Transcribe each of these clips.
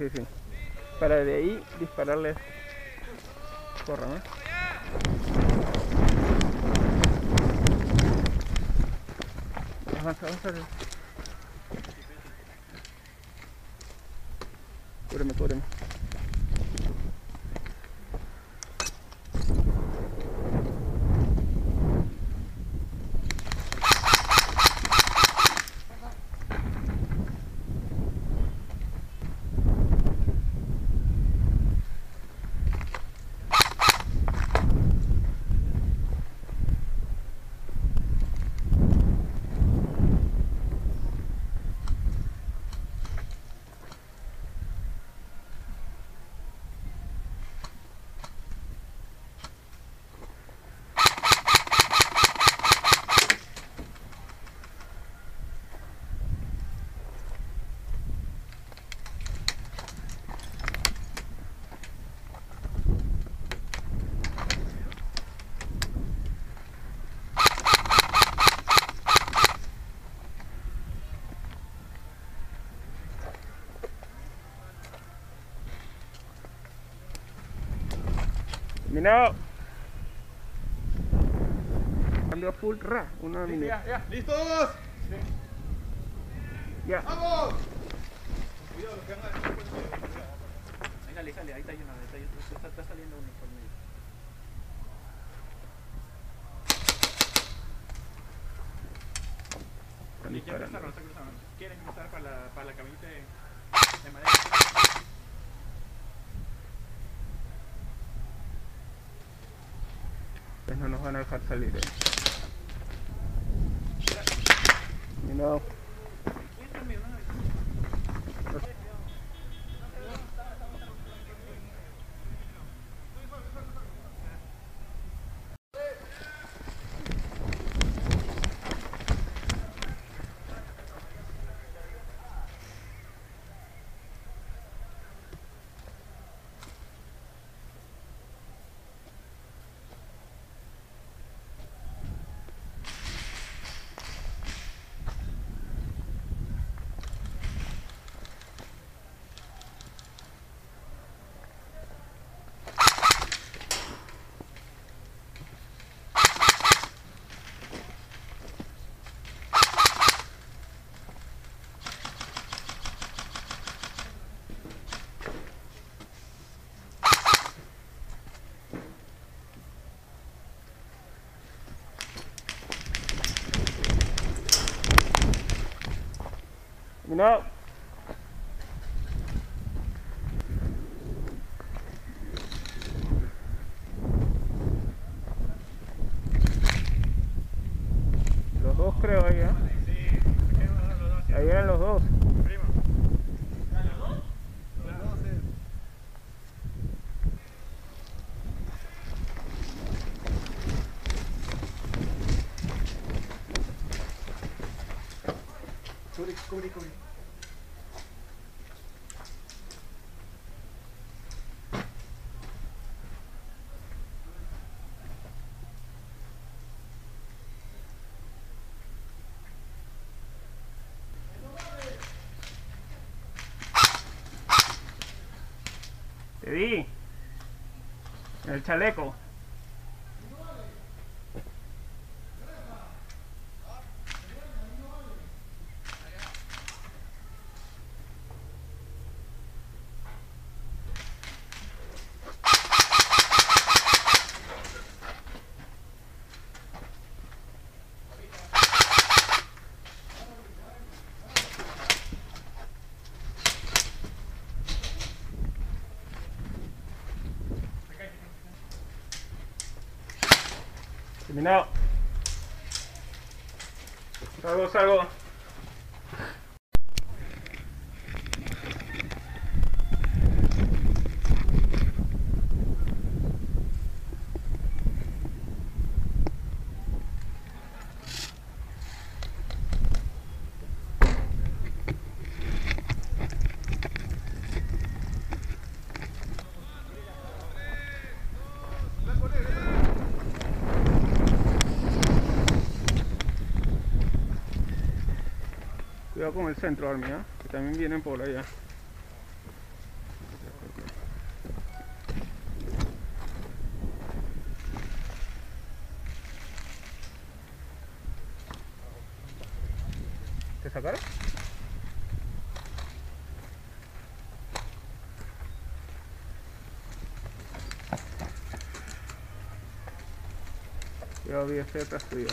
sí, sí. Para de ahí dispararles. Corran, ¿eh? Avanza, avanza. Cúbreme, cúbreme. Minado. Cambio full ra. Uno de Ya. ¿Listos? Sí. Ya. ¡Vamos! Cuidado, los que van a dejar por el medio. Ahí sale, ahí está lleno, está saliendo uno por medio. Están Ya disparando. está cruzando. ¿Quieren cruzar para la camioneta de madera? Pues no nos van a dejar salir. Minado. Minado. Los dos creo ahí, ¿eh? Sí, se quedan los dos. Ahí eran los dos. Primo. ¿Los dos? Los dos es... Cubre. Te di. En el chaleco. Terminado. Salgo. Cuidado con el centro, Army, ¿eh? Que también vienen por allá. sacar? Yo vi este atrás tuyo.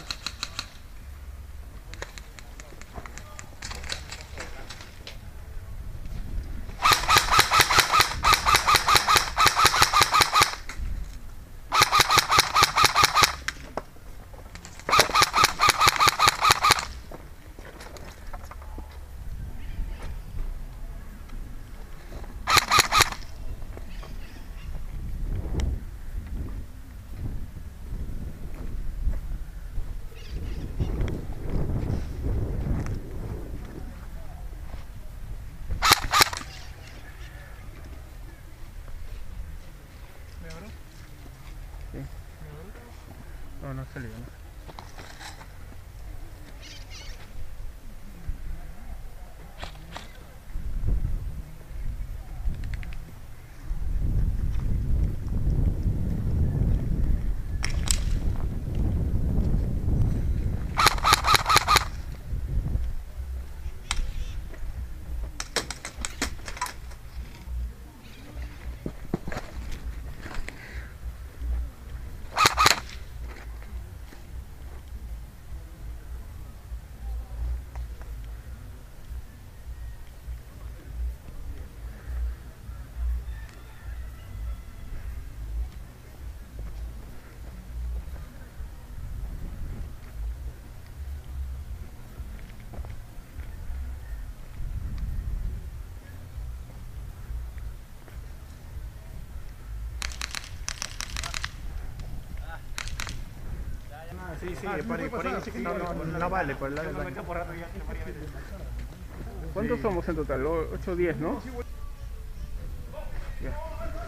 Sí. No, no salió, ¿no? Sí, sí, Ah, por ahí sí que no vale, por el lado del baño. ¿Cuántos somos en total? 8 o 10, ¿no? Ya.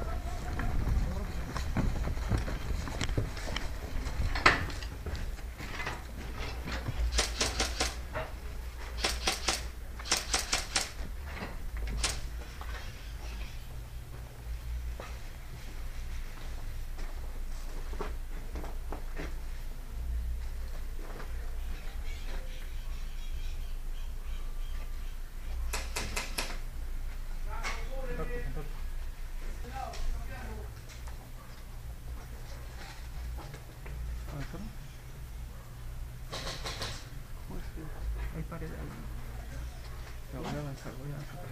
Hay pared ahí. No, voy a avanzar, voy a avanzar.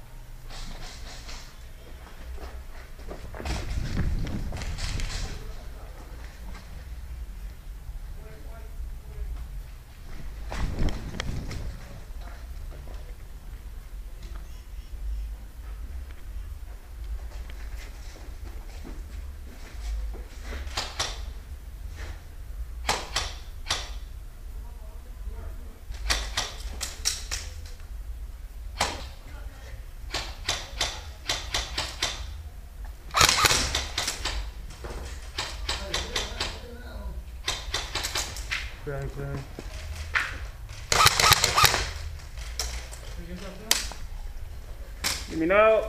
Cuidado, cuidado. Eliminado.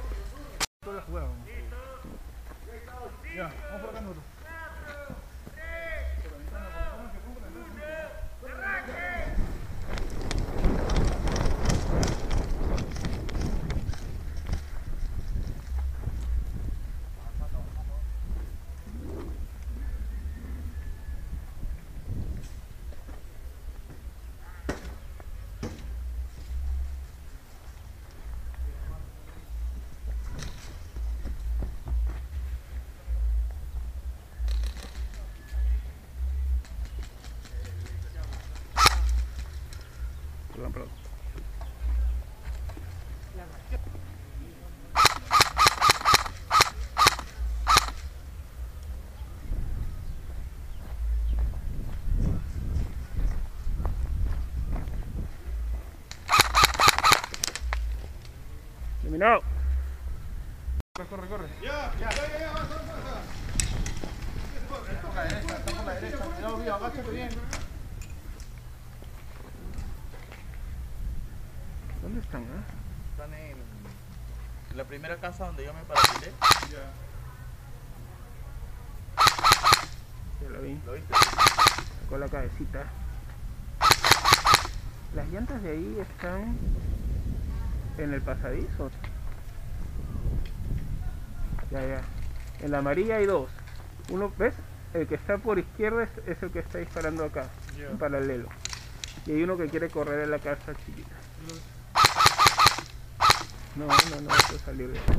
Ya, vamos por acá nosotros. Perdón, perdón. Eliminado. Corre, corre. Ya, avanza. Está por la derecha. Cuidado, mío, agáchate bien. ¿Dónde están, Están en la primera casa donde yo me parapilé. Ya. Ya lo vi. ¿Lo viste? Con la cabecita. Las llantas de ahí están en el pasadizo. Ya. En la amarilla hay dos. Uno, ¿ves? El que está por izquierda es el que está disparando acá, en paralelo. Y hay uno que quiere correr en la casa chiquita. No puedo salir de ahí.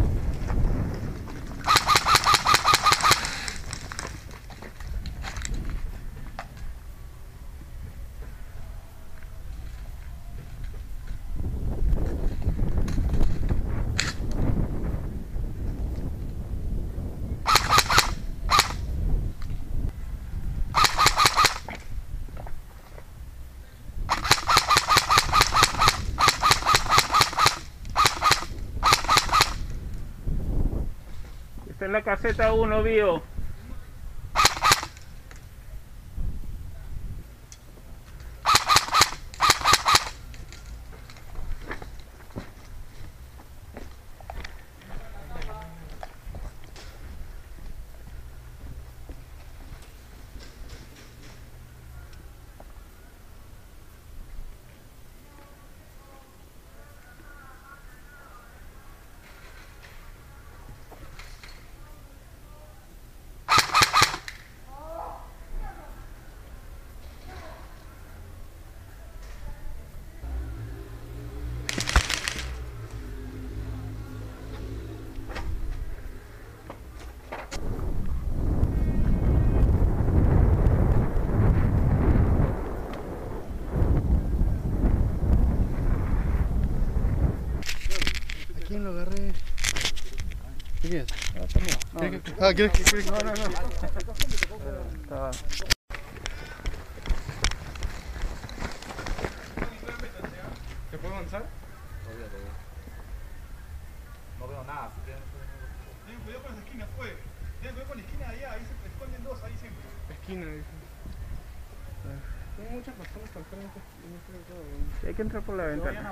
Está en la caseta 1, Bio. ¿A quién lo agarré? ¿Qué quieres? ¿Quieres que? No. Estaba... ¿Se puede avanzar? No veo nada, así que... Tengan cuidado con las esquinas, pues. Tengan cuidado con la esquina de allá, ahí se esconden dos, ahí siempre. Esquina, dice. Tengo muchas personas al frente y no creo todo. Y hay que entrar por la ventana.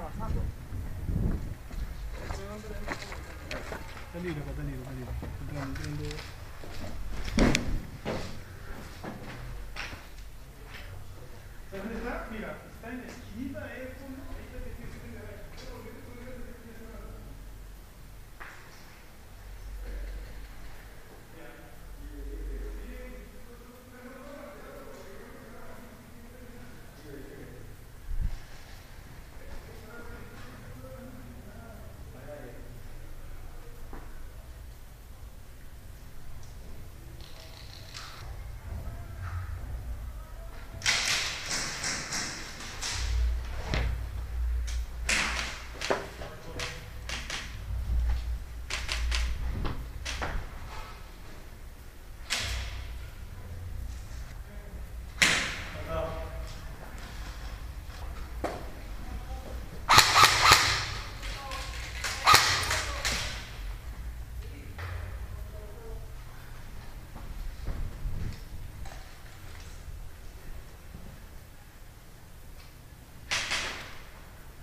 Está libre. Entrando. ¿Dónde está? Mira, está en la esquinita de fondo. Ahí está el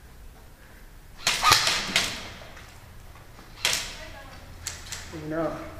No.